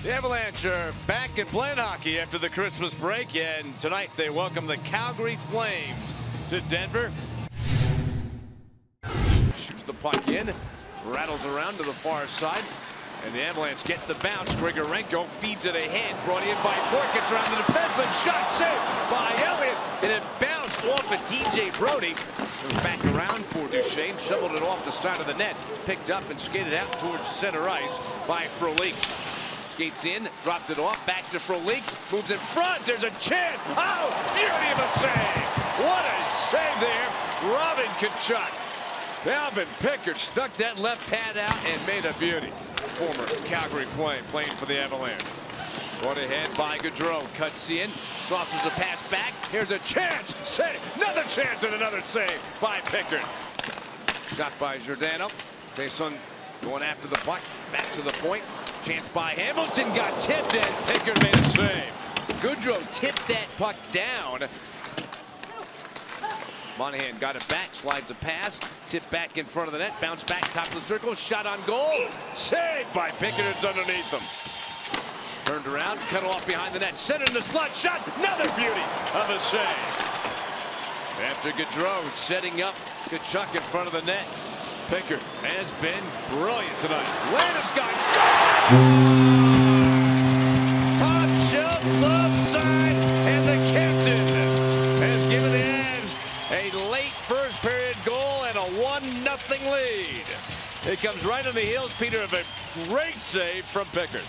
The Avalanche are back and playing hockey after the Christmas break, and tonight they welcome the Calgary Flames to Denver. Shoots the puck in, rattles around to the far side, and the Avalanche get the bounce. Grigorenko feeds it ahead, brought in by Bourque, gets around the defenseman, shot saved by Elliott, and it bounced off of TJ Brodie. Goes back around for Duchesne, shoveled it off the side of the net, picked up and skated out towards center ice by Frolik. Skates in, dropped it off, back to Frolik, moves in front, there's a chance. Oh, beauty of a save. What a save there, Robin Tkachuk. Calvin Pickard stuck that left pad out and made a beauty. Former Calgary Flame playing for the Avalanche. Brought ahead by Gaudreau, cuts in, sauces the pass back, here's a chance, save, another chance and another save by Pickard. Shot by Giordano, Faison going after the puck, back to the point. Chance by Hamilton, got tipped and Pickard made a save. Gaudreau tipped that puck down. Monahan got it back, slides a pass, tipped back in front of the net, bounce back top of the circle, shot on goal, saved by Pickard. It's underneath them. Turned around, cut off behind the net, centered in the slot, shot, another beauty of a save. After Gaudreau setting up Tkachuk in front of the net, Pickard has been brilliant tonight. Landeskog, top shelf left side, and the captain has given the Avs a late first period goal and a 1-0 lead. It comes right on the heels, Peter, of a great save from Pickard.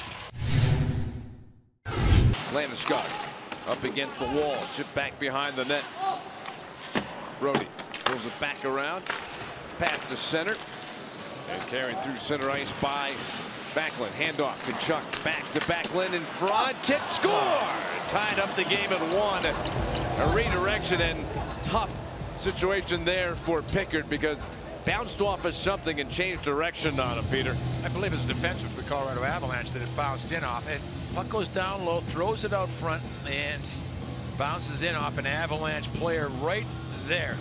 Landeskog up against the wall, chipped back behind the net. Brodie pulls it back around. Pass to center and carried through center ice by Backlund. Handoff, Tkachuk back to Backlund in front. Tip, score! Tied up the game at 1. A redirection and tough situation there for Pickard because bounced off of something and changed direction on him, Peter. I believe it's defenseman for the Colorado Avalanche that it bounced in off. And puck goes down low, throws it out front, and bounces in off an Avalanche player right there.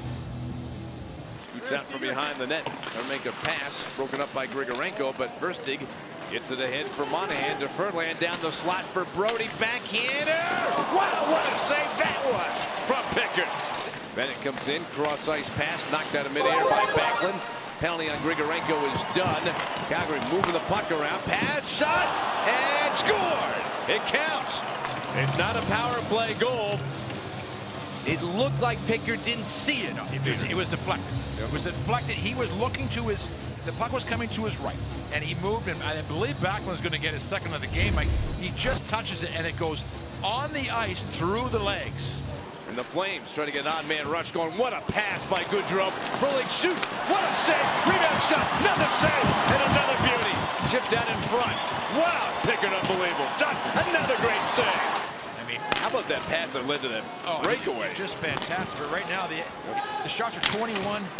Out from behind the net. They'll make a pass broken up by Grigorenko, but Versteeg gets it ahead for Monahan to Ferland down the slot for Brodie. Backhander. Wow, what a save that was from Pickard. Bennett comes in, cross ice pass, knocked out of midair by Backlund. Penalty on Grigorenko is done. Calgary moving the puck around. Pass, shot, and scored. It counts. It's not a power play goal. It looked like Pickard didn't see it. It was deflected. It was deflected. He was looking to his, the puck was coming to his right, and he moved, and I believe Backlund's going to get his second of the game. Like, he just touches it, and it goes on the ice through the legs. And the Flames trying to get an odd man rush going. What a pass by Gaudreau. Frolik shoots. What a save. Rebound shot. Another save. And another beauty. Chipped down in front. Wow, Pickard unbelievable. Done. Another great save. How about that pass that led to that breakaway? Just fantastic. But right now, the shots are 21-10.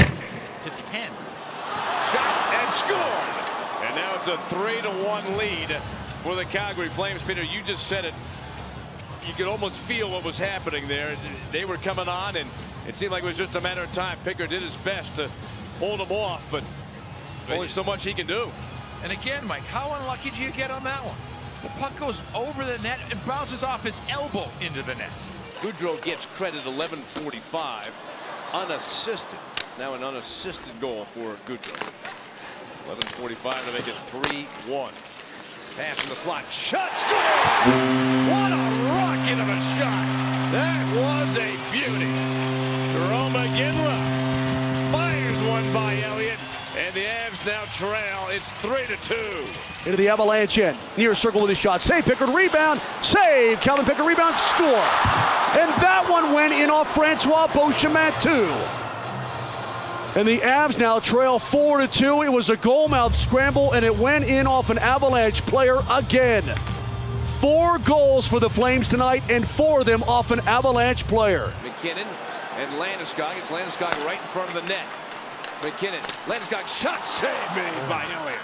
Shot and scored. And now it's a 3-1 lead for the Calgary Flames. Peter, you just said it. You could almost feel what was happening there. They were coming on, and it seemed like it was just a matter of time. Pickard did his best to hold them off, but only so much he can do. And again, Mike, how unlucky do you get on that one? The puck goes over the net and bounces off his elbow into the net. Gaudreau gets credit 11:45 unassisted. Now an unassisted goal for Gaudreau. 11:45 to make it 3-1. Pass in the slot. Shot, score! What a rocket of a shot. That was a beauty. Jerome McGinley fires one by Elliott. And the Avs now trail. It's 3-2. Into the Avalanche end. Near circle with a shot. Save, Pickard, rebound. Save. Calvin Pickard, rebound, score. And that one went in off Francois Beauchemin, too. And the Avs now trail 4-2. It was a goal-mouth scramble, and it went in off an Avalanche player again. 4 goals for the Flames tonight, and 4 of them off an Avalanche player. McKinnon and Landeskog. It's Landeskog right in front of the net. McKinnon, Landeskog, shot save made by Elliott.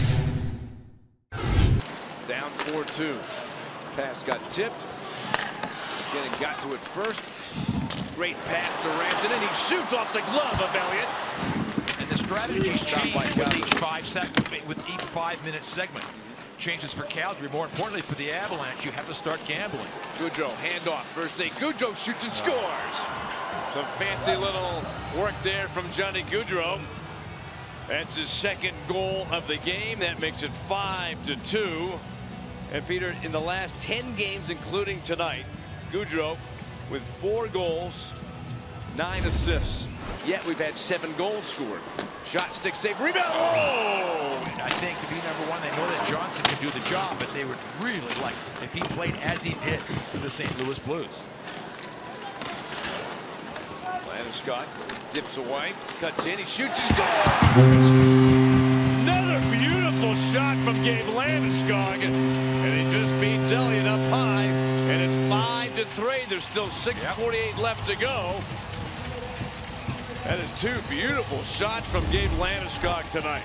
Down 4-2. Pass got tipped. McKinnon got to it first. Great pass to Rantanen, and he shoots off the glove of Elliott. And the strategy's changed with each 5-minute segment. changes for Calgary. More importantly for the Avalanche, you have to start gambling. Gaudreau, handoff, first take. Gaudreau shoots and scores. Some fancy little work there from Johnny Gaudreau. That's his second goal of the game. That makes it 5-2. And Peter, in the last 10 games, including tonight, Gaudreau with 4 goals, 9 assists. Yet we've had 7 goals scored. Shot, stick, save, rebound. Oh! I think to be number one, they know that Johnson can do the job, but they would really like if he played as he did for the St. Louis Blues. Landeskog dips away, cuts in, he shoots, he scores! Another beautiful shot from Gabe Landeskog, and he just beats Elliott up high, and it's 5-3. There's still 6:48 left to go. That is 2 beautiful shots from Gabe Landeskog tonight.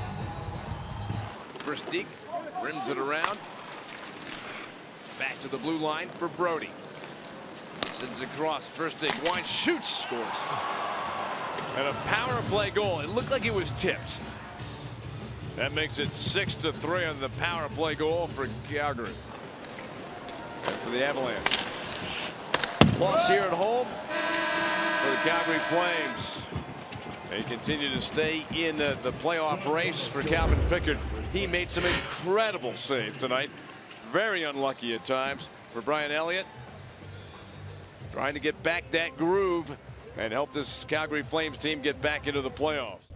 Versteeg rims it around. Back to the blue line for Brody. Sends it across. Versteeg winds, shoots, scores. And a power play goal. It looked like it was tipped. That makes it 6-3 on the power play goal for Calgary. For the Avalanche. Loss here at home for the Calgary Flames. They continue to stay in the playoff race for Calvin Pickard. He made some incredible saves tonight. Very unlucky at times for Brian Elliott. Trying to get back that groove and help this Calgary Flames team get back into the playoffs.